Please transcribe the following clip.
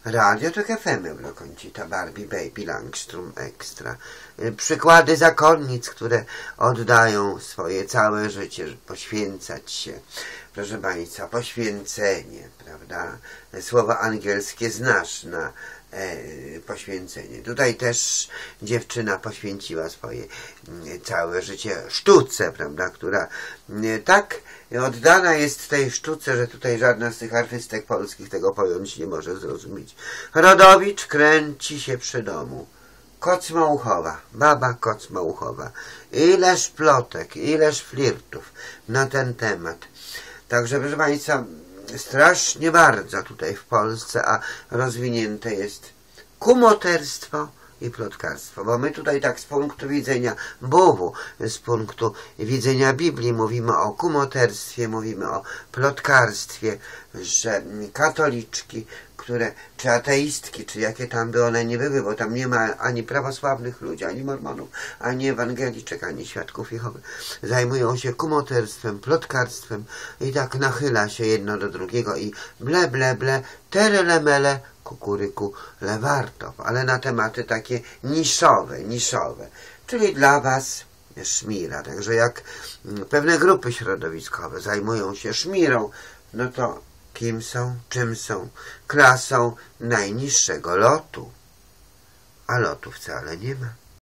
Radio to FM Euroconsita, Barbie, Baby, Langstrom, Extra. Przykłady zakonnic, które oddają swoje całe życie, żeby poświęcać się. Proszę Państwa, poświęcenie, prawda? Słowo angielskie znasz na poświęcenie. Tutaj też dziewczyna poświęciła swoje całe życie sztuce, prawda, która tak oddana jest tej sztuce, że tutaj żadna z tych artystek polskich tego pojąć nie może zrozumieć. Rodowicz kręci się przy domu. Kocmouchowa, baba Kocmouchowa. Ileż plotek, ileż flirtów na ten temat. Także, proszę Państwa, strasznie bardzo tutaj w Polsce, a rozwinięte jest kumoterstwo i plotkarstwo, bo my tutaj tak z punktu widzenia Buwu, z punktu widzenia Biblii mówimy o kumoterstwie, mówimy o plotkarstwie, że katoliczki, które, czy ateistki, czy jakie tam by one nie były, bo tam nie ma ani prawosławnych ludzi, ani mormonów, ani ewangeliczek, ani świadków Jehowy, zajmują się kumoterstwem, plotkarstwem i tak nachyla się jedno do drugiego i ble, ble, ble, terelemele, kukuryku, lewartow, ale na tematy takie niszowe, czyli dla was szmira. Także jak pewne grupy środowiskowe zajmują się szmirą, no to kim są, czym są? Klasą najniższego lotu, a lotu wcale nie ma.